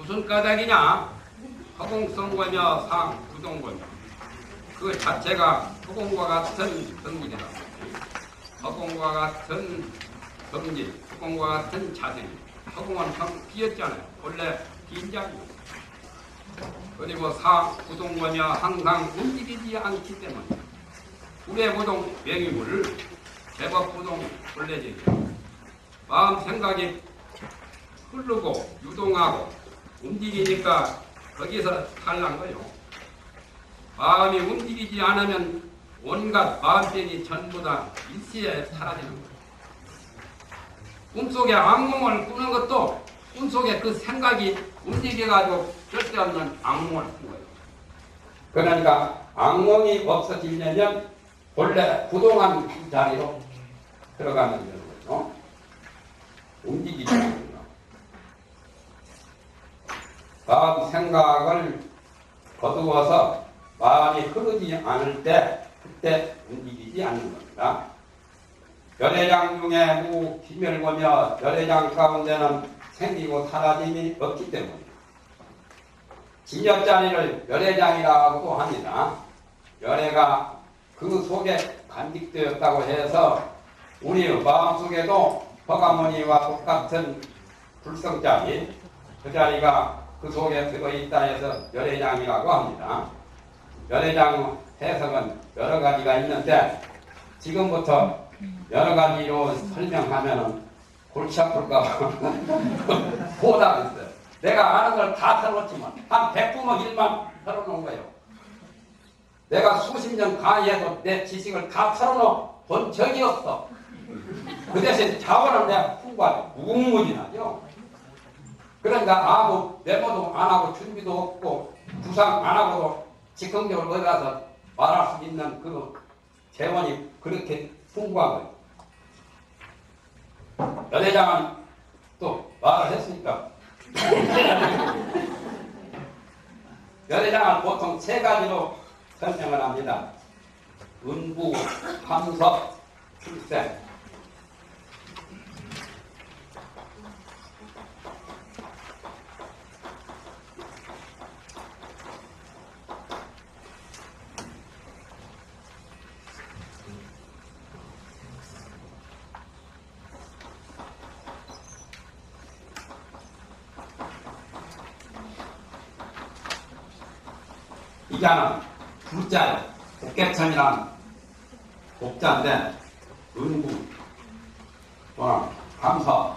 무슨 까닭이냐? 허공성거냐 상구동거냐. 그 자체가 허공과 같은 성질이다. 허공과 같은 성질, 허공과 같은 자세. 허공은 비었잖아요. 원래 긴장이요. 그리고 상구동거냐 항상 움직이지 않기 때문에 우레부동 명의물 제법부동 본래적이야. 마음 생각이 흐르고 유동하고 움직이니까 거기서 탈난 거요. 마음이 움직이지 않으면 온갖 마음병이 전부 다 일시에 사라지는 거예요. 꿈속에 악몽을 꾸는 것도 꿈속에 그 생각이 움직여가지고 절대없는 악몽을 꾼 거예요. 그러니까 악몽이 없어지려면 본래 부동한 자리로 들어가는 거예요. 움직이지 않는 거. 마음 생각을 거두어서 마음이 흐르지 않을 때 그때 움직이지 않는 겁니다. 열애장 중에 무 기멸고며 열애장 가운데는 생기고 사라짐이 없기 때문에 진여자리를 열애장이라고 합니다. 열애가 그 속에 간직되었다고 해서 우리 마음속에도 허가모니와 똑같은 불성자리 그 자리가 그 속에 들어있다 해서 열애장이라고 합니다. 열애장 해석은 여러 가지가 있는데 지금부터 여러 가지로 설명하면은 골치 아플까 보답했어요. 내가 아는 걸 다 털었지만 한 100부먹 일만 털어놓은 거예요. 내가 수십 년 강의해도 내 지식을 다 털어놓은 적이 없어. 그 대신 자원은 내가 풍부하죠. 무궁무진하죠. 그러니까 아무 메모도 안 하고 준비도 없고 구상 안 하고도 즉흥적으로 어디 가서 말할 수 있는 그 재원이 그렇게 풍부한 거예요. 연회장은 또 말을 했으니까 연회장은 보통 세 가지로 설명을 합니다. 은부, 함석, 출생. 이자는 불자예요. 복개천이라는 복자인데 은부 또는 감서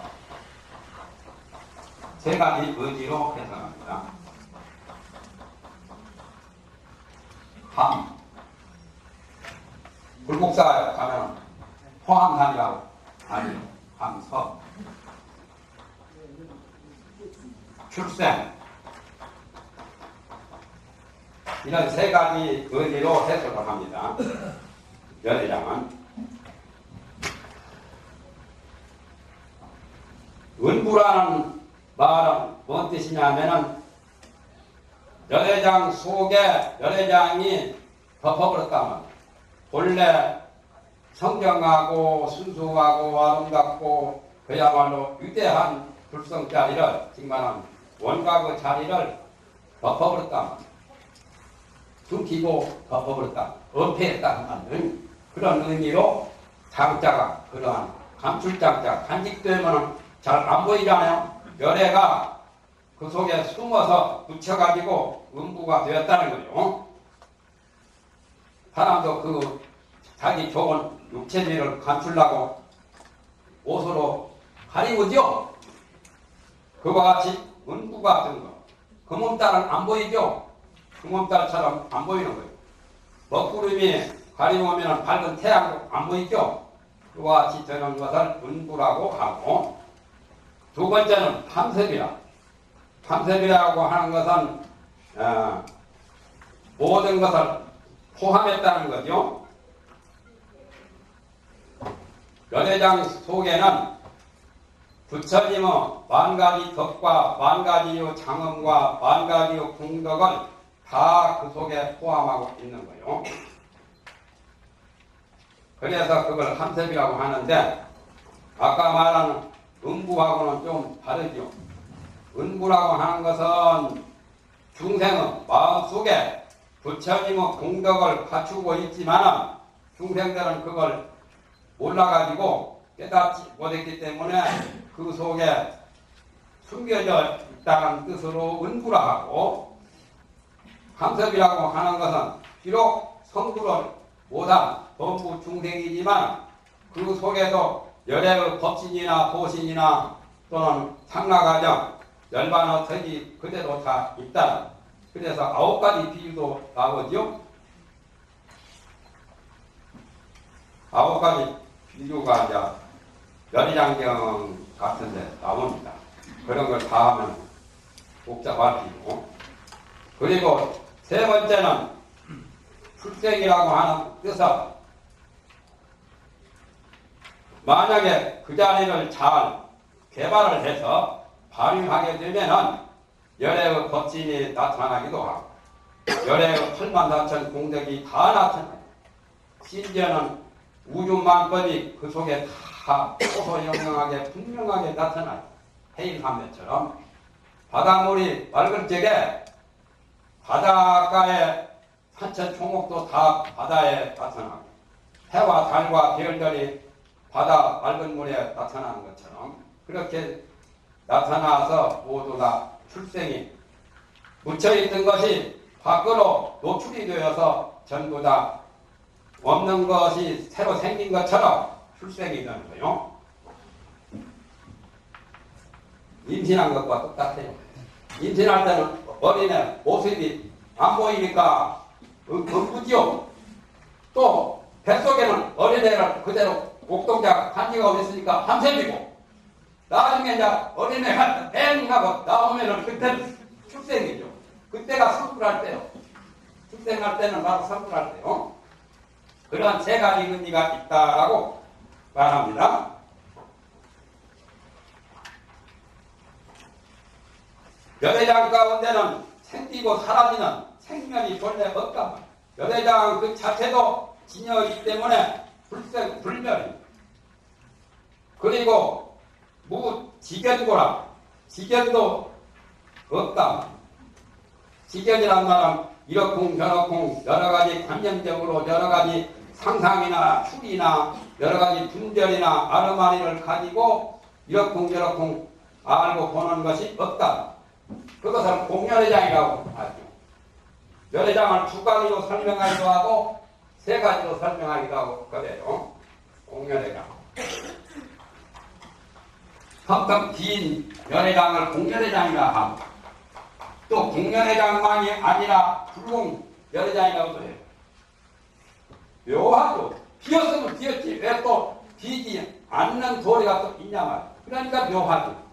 세 가지 의지로 해석합니다. 함 불국사에 가면 호함산이라고 하죠. 함서 출생 이런 세 가지 의미로 해석을 합니다. 연회장은 은부라는 말은 뭔 뜻이냐면은 연회장 속에 연회장이 덮어버렸다면 본래 성경하고 순수하고 아름답고 그야말로 위대한 불성자리를 정말 원각의 자리를 덮어버렸다면 숨기고 덮어버렸다, 은폐했다 하는 그런 의미로 장자가 그러한 감출장자, 간직되면 잘 안 보이잖아요. 열애가 그 속에 숨어서 묻혀가지고 음부가 되었다는 거예요. 사람도 그 자기 좋은 육체미를 감추려고 옷으로 가리우죠. 그와 같이 은부가 된 거. 그 몸살은 안 보이죠. 금음달처럼 안 보이는 거예요. 먹구름이 가리우면 밝은 태양도 안 보이죠? 그와 같이 되는 것을 은부라고 하고 두 번째는 탐색이라. 탐색이라고 하는 것은 모든 것을 포함했다는 거죠. 연회장 속에는 부처님의 만가지 덕과 만가지의 장엄과 만가지의 공덕을 다 그 속에 포함하고 있는 거예요. 그래서 그걸 함색이라고 하는데 아까 말한 음부하고는 좀 다르죠. 은부라고 하는 것은 중생의 마음속에 부처님의 공덕을 갖추고 있지만 중생들은 그걸 몰라가지고 깨닫지 못했기 때문에 그 속에 숨겨져 있다는 뜻으로 은부라 하고, 간섭이라고 하는 것은 비록 성불을 못한 범부 중생이지만 그 속에도 열애의 법신이나 보신이나 또는 상라가정, 열반의 덕이 그대로 다 있다. 그래서 9가지 비유도 나오죠. 9가지 비유가 이제 열의장경 같은 데 나옵니다. 그런 걸 다 하면 복잡할 필요. 그리고 세 번째는 출생이라고 하는 뜻은 만약에 그 자리를 잘 개발을 해서 발휘하게 되면은 열애의 법진이 나타나기도 하고 열애의 84,000 공덕이 다 나타나요. 심지어는 우주만법이 그 속에 다 소소영영하게 분명하게 나타나요. 해인함매처럼 바닷물이 맑을 적에 바닷가의 산천 초목도 다 바다에 나타나고 해와 달과 별들이 바다 맑은 물에 나타나는 것처럼 그렇게 나타나서 모두 다 출생이 묻혀있던 것이 밖으로 노출이 되어서 전부 다 없는 것이 새로 생긴 것처럼 출생이 되는 거예요. 임신한 것과 똑같아요. 임신할 때는 어린애 모습이 안 보이니까 은부지요. 또 뱃속에는 어린애를 그대로 옥동자 한지가 있으니까 함샘이고 나중에 이제 어린애가 뱅 하고 나오면은 그때는 출생이죠. 그때가 성불할 때요. 출생할 때는 바로 성불할 때요. 그런 세 가지 의미가 있다라고 말합니다. 열애장 가운데는 생기고 사라지는 생명이 본래 없다. 열애장 그 자체도 진여이기 때문에 불멸입니다. 그리고 무지견고라. 지견도 없다. 지견이란 말은 이렇쿵 저렇쿵 여러가지 관념적으로 여러가지 상상이나 추리나 여러가지 분별이나 아르마니를 가지고 이렇쿵 저렇쿵 알고 보는 것이 없다. 그것을 공열회장이라고 하죠. 열회장을 두 가지로 설명하기도 하고 세 가지로 설명하기도 하고 그래요. 공열회장. 텅텅 빈 열회장을 공열회장이라 하고 또 공열회장만이 아니라 불공 열회장이라고도 해요. 묘하죠. 비었으면 비었지 왜 또 비지 않는 도리가 또 있냐 말이야. 그러니까 묘하죠.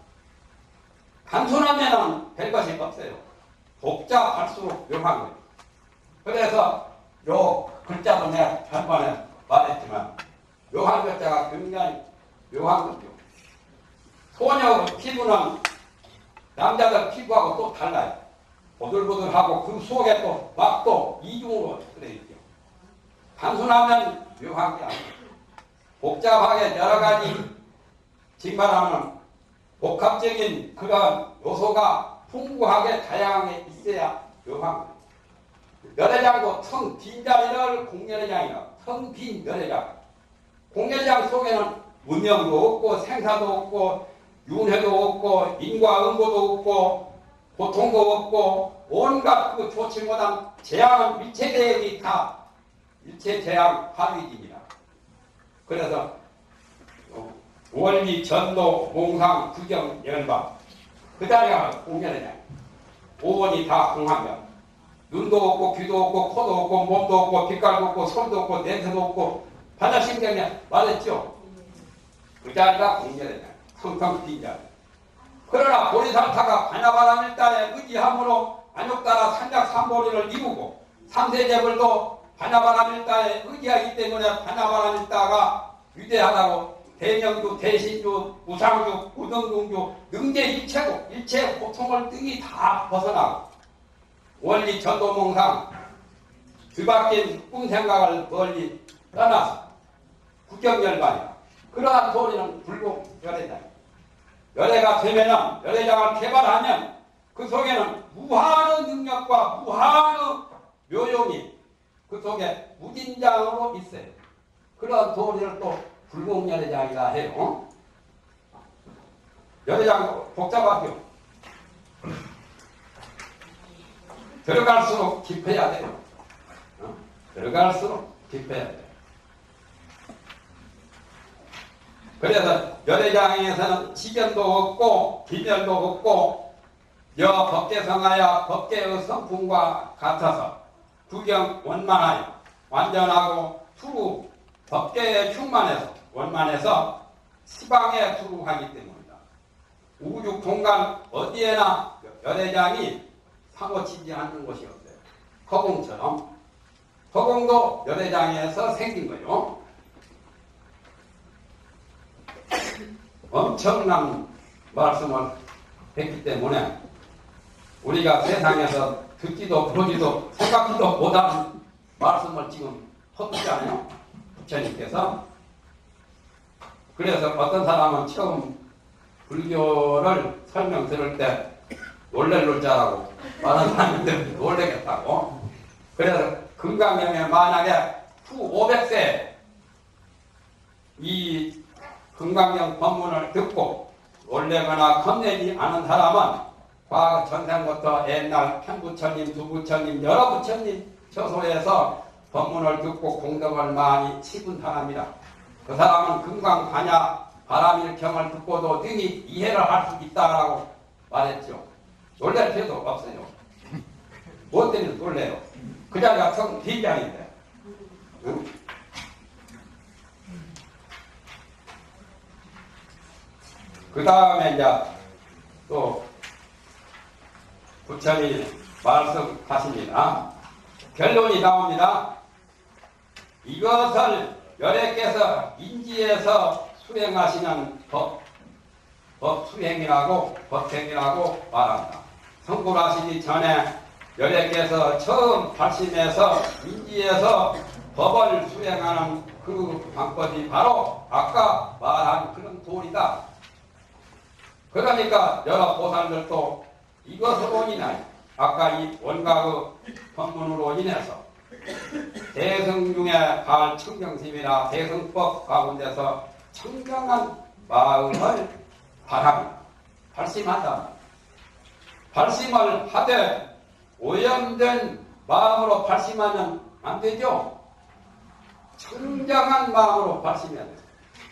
단순하면은 별 것이 없어요. 복잡할수록 묘한 거예요. 그래서 요 글자도 내가 전번에 말했지만 묘한 글자가 굉장히 묘한 거죠. 소녀 피부는 남자들 피부하고 또 달라요. 보들보들하고 그 속에 또 막 또 이중으로 들어있죠. 단순하면 묘한 게 아니에요. 복잡하게 여러 가지 징발하는 복합적인 그런 요소가 풍부하게 다양하게 있어야 묘한 거예요. 열애장도 텅 빈 자리를 공열애장이라 텅 빈 열애장. 공열애장 속에는 문명도 없고 생사도 없고 윤회도 없고 인과응보도 없고 고통도 없고 온갖 그 좋지 못한 재앙은 일체 대역이 다 일체 재앙 파위입니다. 그래서 원리, 전도, 몽상, 구경, 열반 그 자리가 공연이냐. 오원이 다 공하면 눈도 없고 귀도 없고 코도 없고 몸도 없고 빛깔도 없고 손도 없고 냄새도 없고 반야신경이 말했죠. 그 자리가 공연이냐. 텅텅 빈 자리. 그러나 보리살타가 반야바라밀다에 의지함으로 안욕따라 산작삼보리를 이루고 삼세제불도 반야바라밀다에 의지하기 때문에 반야바라밀다가 위대하다고 대명주, 대신주, 무상주, 우등동주, 능제일체고 일체 고통을 등이 다 벗어나고 원리 전도몽상 뒤바뀐 꿈생각을 멀리 떠나서 국경열반이다. 그러한 소리는 불공열애다. 열애가 되면은, 열애장을 개발하면 그 속에는 무한의 능력과 무한의 묘용이 그 속에 무진장으로 있어요. 그런 도리를 또 불공열애장이라 해요. 열애장 복잡하죠. 들어갈수록 깊어야 돼요. 들어갈수록 깊어야 돼요. 그래서 열애장에서는 시견도 없고 기별도 없고 여 법계성하여 법계의 성품과 같아서 구경 원만하여 완전하고 투 법계에 충만해서 원만해서 시방에 투하기 때문이다. 우주 공간 어디에나 열애장이 사고치지 않는 곳이 없어요. 허공처럼 허공도 열애장에서 생긴 거예요. 엄청난 말씀을 했기 때문에 우리가 세상에서 듣지도 보지도 생각지도 못한 말씀을 지금 하셨잖아요. 부처님께서. 그래서 어떤 사람은 처음 불교를 설명 들을 때 놀랄 줄 알고 많은 사람들이 놀라겠다고. 그래서 금강경에 만약에 후 500세 이 금강경 법문을 듣고 놀래거나 겁내지 않은 사람은 과거 전생부터 옛날 편부처님, 두부처님, 여러 부처님 처소에서 법문을 듣고 공덕을 많이 치분 사람이라. 그 사람은 금강반야 바람일경을 듣고도 능히 이해를 할 수 있다라고 말했죠. 놀랄 필요도 없어요. 뭐 때문에 놀래요? 그 자리가 성비장인데. 응? 그 다음에 이제 또 부처님이 말씀하십니다. 결론이 나옵니다. 이것을 열애께서 인지해서 수행하시는 법 수행이라고 법행이라고 말합니다. 성불하시기 전에 열애께서 처음 발심해서 인지해서 법을 수행하는 그 방법이 바로 아까 말한 그런 도리다. 그러니까 여러 보살들도 이것으로 인하여 아까 이 원각의 법문으로 인해서 대승 중에 갈 청정심이나 대승법 가운데서 청정한 마음을 바랍니다. 발심한다. 발심을 하되 오염된 마음으로 발심하면 안 되죠. 청정한 마음으로 발심해야 돼요.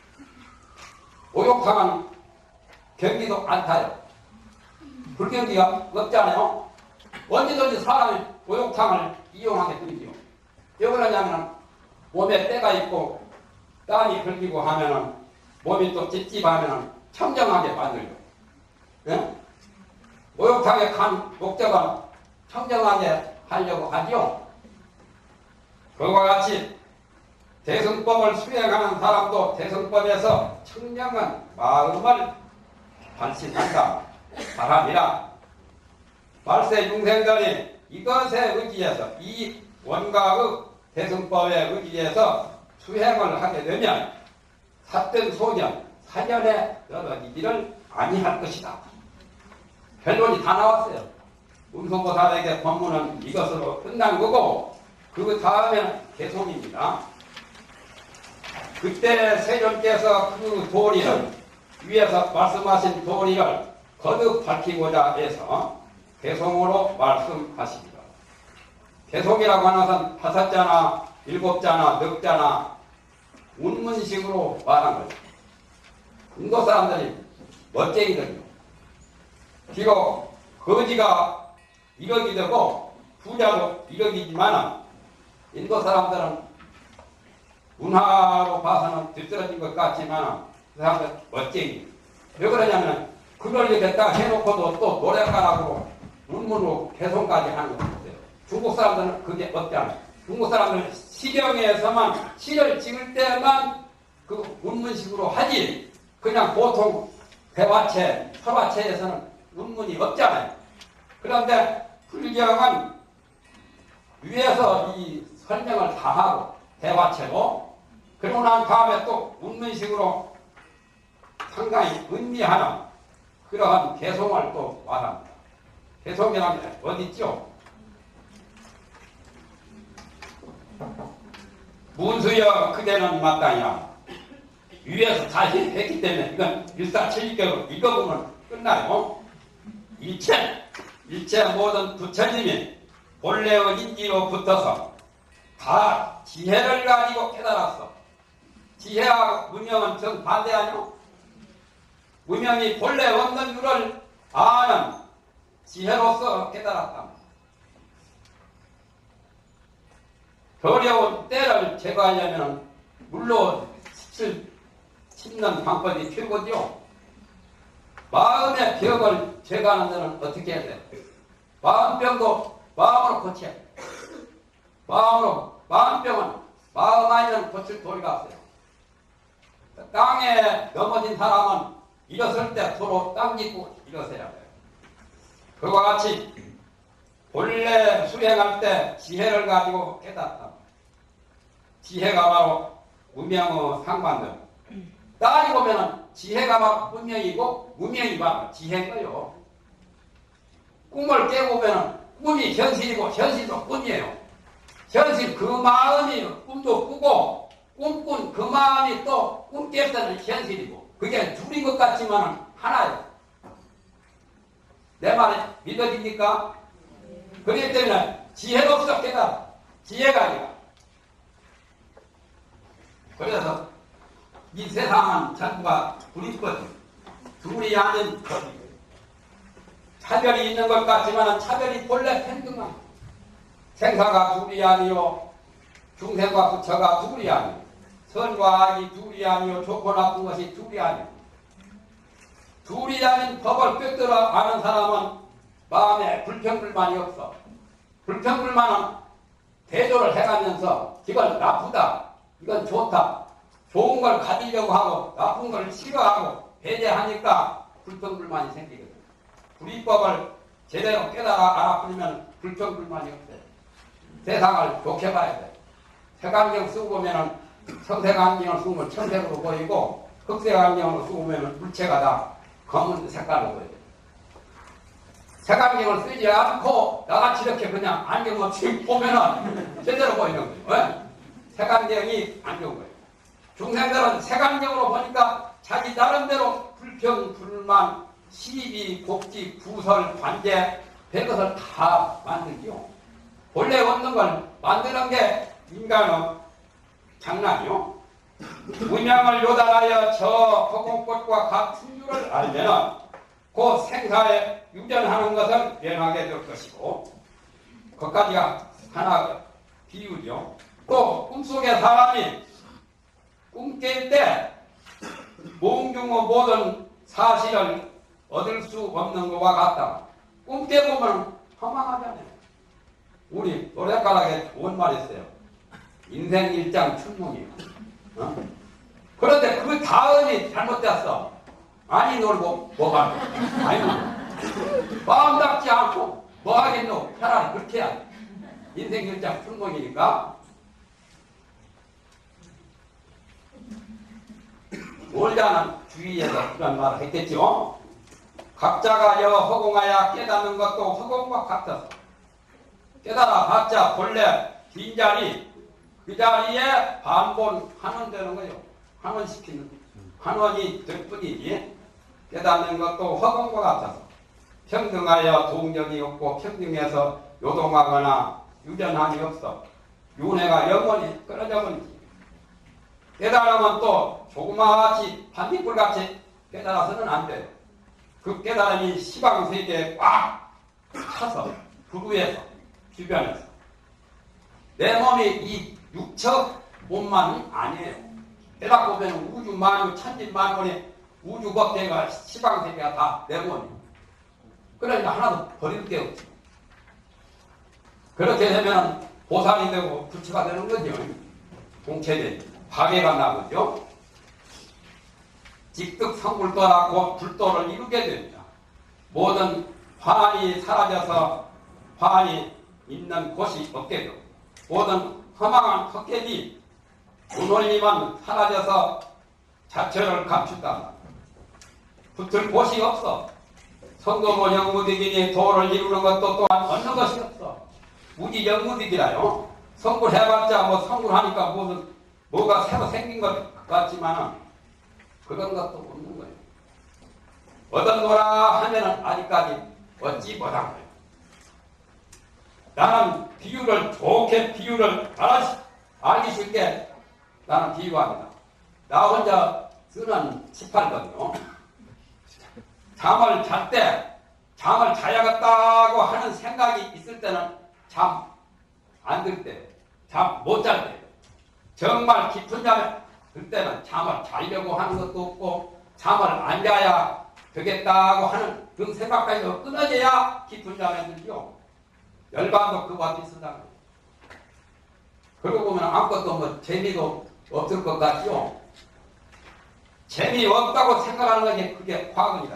목욕탕은 경기도 안 타요. 불경기가 없잖아요. 언제든지 사람이 목욕탕을 이용하게 되죠. 왜 그러냐면 몸에 때가 있고 땀이 흘리고 하면은 몸이 또 찝찝하면은 청정하게 만들죠. 예? 목욕탕에 간 목적은 청정하게 하려고 하죠. 그와 같이 대승법을 수행하는 사람도 대승법에서 청정한 마음을 발심한다. 바람이라. 말세 중생들이 이것에 의지해서 이 원각의 대승법에 의지해서 수행을 하게 되면 삿된 소년, 사년에 떨어지지를 아니할 것이다. 결론이 다 나왔어요. 문수보살에게 법문은 이것으로 끝난 거고 그 다음에는 계속입니다. 그때 세존께서 그 도리를 위에서 말씀하신 도리를 거듭 밝히고자 해서 개송으로 말씀하십니다. 개송이라고 하는 것은 5자나 7자나 넉자나 운문식으로 말한 거죠. 인도 사람들이 멋쟁이들이요. 비록 거지가 1억이 되고 부자도 1억이지만 인도 사람들은 문화로 봐서는 뒤떨어진 것 같지만 그 사람들 멋쟁이. 왜 그러냐면 그걸 이렇게 딱 해놓고도 또 노래가락으로 문문으로 개송까지 하는 거 같아요. 중국 사람들은 그게 없잖아요. 중국 사람들은 시경에서만 시를 찍을 때만 그 문문식으로 하지 그냥 보통 대화체, 설화체에서는 문문이 없잖아요. 그런데 불경은 위에서 이 설명을 다 하고 대화체로 그러고 난 다음에 또 문문식으로 상당히 의미하는 그러한 개송을 또 말합니다. 개송이라는 게 어디 있죠? 문수여 그대는 마땅이야. 위에서 다시 했기 때문에 이건 일사천리격으로 읽어보면 끝나요. 일체 모든 부처님이 본래의 인지로 붙어서 다 지혜를 가지고 깨달았어. 지혜하고 무명은 정반대 아니오? 무명이 본래 없는 줄을 아는 지혜로서 깨달았다. 어려운 때를 제거하려면 물로 씹는 방법이 최고죠. 마음의 벽을 제거하는 데는 어떻게 해야 돼? 마음병도 마음으로 고쳐야 돼. 마음병은 마음 아니면 고칠 도리가 없어요. 땅에 넘어진 사람은 일어설 때 서로 땅 짚고 일어서야 돼요. 그와 같이 본래 수행할 때 지혜를 가지고 깨닫다. 지혜가 바로 무명의 상반들. 따지고 보면 지혜가 바로 무명이고 무명이 바로 지혜인거요. 꿈을 깨고 보면 꿈이 현실이고 현실도 꿈이에요. 현실 그 마음이 꿈도 꾸고 꿈꾼 그 마음이 또 꿈 깰 때는 현실이고 그게 둘인 것 같지만 하나예요. 내 말에 믿어집니까? 그렇기 때문에 지혜로서 깨달아. 지혜가 아니라. 그래서 이 세상은 전부가 불이거든. 둘이 아닌 것이고 차별이 있는 것 같지만 차별이 본래 평등한 생사가 둘이 아니요 중생과 부처가 둘이 아니요 선과 악이 둘이 아니요 좋고 나쁜 것이 둘이 아니요 둘이 아닌 법을 꿰뚫어 아는 사람은 마음에 불평불만이 없어. 불평불만은 대조를 해가면서 이건 나쁘다, 이건 좋다, 좋은 걸 가지려고 하고 나쁜 걸 싫어하고 배제하니까 불평불만이 생기거든. 불이법을 제대로 깨달아 알아버리면 불평불만이 없어요. 세상을 좋게 봐야 돼. 색안경 쓰고 보면은 청색안경을 쓰면 청색으로 보이고 흑색안경을 쓰고 보면 물체가 다 검은 색깔로 보여요. 색안경을 쓰지 않고 나같이 이렇게 그냥 안경 없이 보면은 제대로 보이는 거예요. 왜? 색안경이 안 좋은 거예요. 중생들은 색안경으로 보니까 자기 나름대로 불평, 불만, 시비, 곡지, 구설, 관제, 별것을 다 만들죠. 본래 없는 걸 만드는 게 인간은 장난이요. 문양을 요단하여 저 허공꽃과 같은 줄을 알면 그 생사에 유전하는 것을 면하게 될 것이고 그것까지가 하나 비유죠. 또 꿈속에 사람이 꿈 깰 때 몽중의 모든 사실을 얻을 수 없는 것과 같다. 꿈 깨보면 허망하잖아요. 우리 노래가락에 좋은 말이 있어요. 인생 일장 춘몽이요. 그런데 그 다음이 잘못됐어. 많이 놀고 뭐가 많이 놀고 마음 닦지 않고 뭐 하겠노. 차라리 그렇게 해야 돼. 인생 일장 춘몽이니까 놀자는 주위에서 그런 말을 했겠죠. 각자가 여 허공하여 깨닫는 것도 허공과 같아서 깨달아 봤자 본래 빈자리 그 자리에 반본하는 되는 거예요. 환원시키는 환원이 될 뿐이지 깨닫는 것도 허공과 같아서 평등하여 동정이 없고 평등해서 요동하거나 유전함이 없어. 윤회가 영원히 끊어져 버리지. 깨달으면 또 조그마치 반딧불같이 깨달아서는 안 돼요. 그 깨달음이 시방세계에 꽉 차서 부두에서 주변에서 내 몸이 이 육척 몸만이 아니에요. 깨닫고 보면 우주 만유 천진만물의 우주 법계가 시방세계가 다 내 몸이에요. 그러니까 하나도 버릴 게 없지. 그렇게 되면 보살이 되고 부처가 되는 거죠. 동체된 파괴가 나거죠. 직득성불도라고 불도를 이루게 됩니다. 모든 환이 사라져서 환이 있는 곳이 없게 되고 모든 허망한 헛개비 운원리만 사라져서 자체를 감춘다. 붙을 곳이 없어. 성도모 영무득이니 도를 이루는 것도 또한 얻는 것이 없어. 무지 영무득이라요. 성불해봤자 뭐 성불하니까 무슨 뭐가 새로 생긴 것 같지만은 그런 것도 없는 거예요. 얻었노라 하면은 아직까지 얻지 못한 거예요. 나는 비유를 좋게 비유를 알기 쉽게 나는 비유합니다. 나 혼자 쓰는 18거든요. 잠을 잘 때 잠을 자야겠다고 하는 생각이 있을 때는 잠 안 들 때, 잠 못 잘 때, 정말 깊은 잠에 들 때는 잠을 자려고 하는 것도 없고 잠을 안 자야 되겠다고 하는 그런 생각까지 끊어져야 깊은 잠에 들죠. 열반도 그와 비슷하다. 그러고 보면 아무것도 뭐 재미도 없을 것 같죠. 재미없다고 생각하는 것이 그게 과학입니다.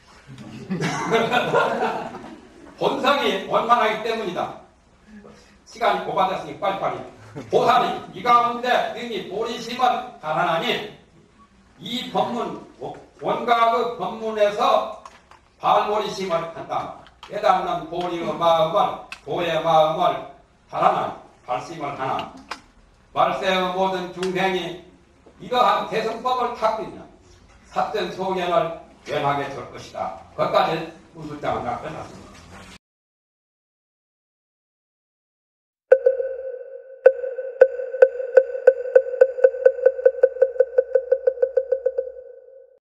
본성이 원만하기 때문이다. 시간이 고받았으니 빨리빨리. 보살이 이 가운데 능히 보리심을 달아나니 이 법문 원각의 법문에서 발보리심을 한다. 깨닫는 보리의 마음을 도의 마음을 달아나니 발심을 하나 말세의 모든 중생이 이러한 대성법을 닦고 있는 삿된 소견을 변하게 될 것이다. 거기까지 문술장은 다 끝났습니다.